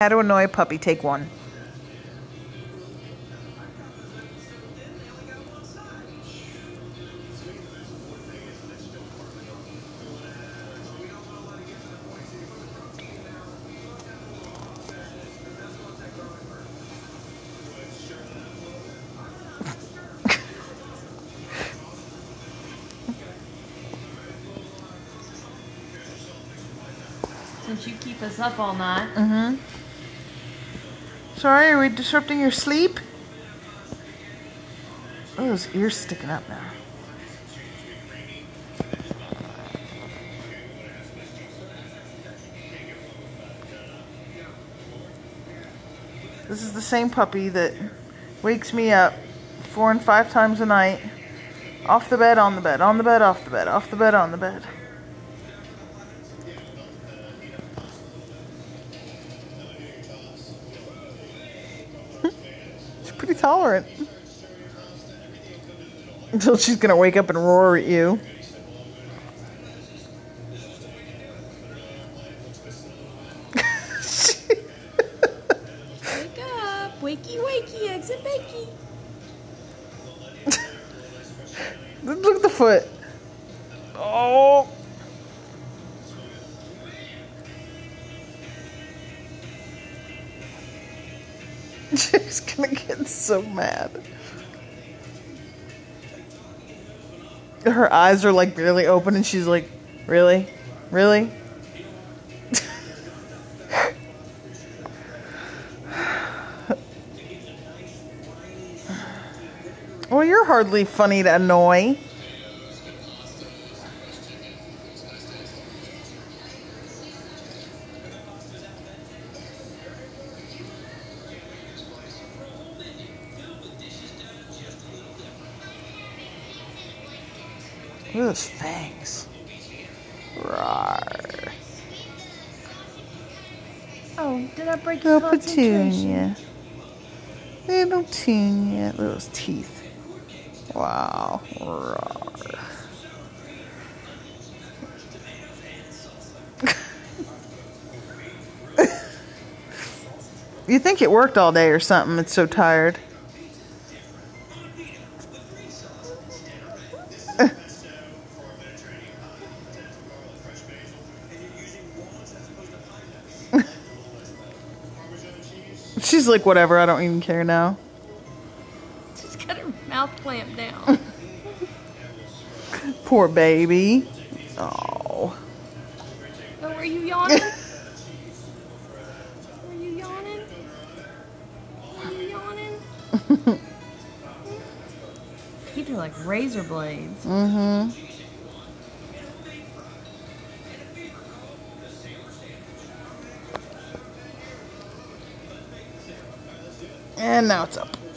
How to annoy a puppy, take one. Since you keep us up all night. Mm-hmm. Sorry, are we disrupting your sleep? Oh, his ear's sticking up now. This is the same puppy that wakes me up 4 and 5 times a night. Off the bed, on the bed, on the bed, off the bed, off the bed, on the bed. She's pretty tolerant. Until she's gonna wake up and roar at you. Wake up! Wakey, wakey, exit bakey. Look at the foot. Oh. She's gonna get so mad. Her eyes are like barely open and she's like, really? Really? Well, you're hardly funny to annoy. Look at those fangs. Rawr. Oh, did I break your Little concentration? Petunia. Little Petunia. Look at those teeth. Wow. Rawr. You think it worked all day or something, it's so tired. She's like, whatever, I don't even care now. She's got her mouth clamped down. Poor baby. Oh. Oh, are you yawning? Are you yawning? Are you yawning? Teeth are like razor blades. Mm-hmm. And now it's up.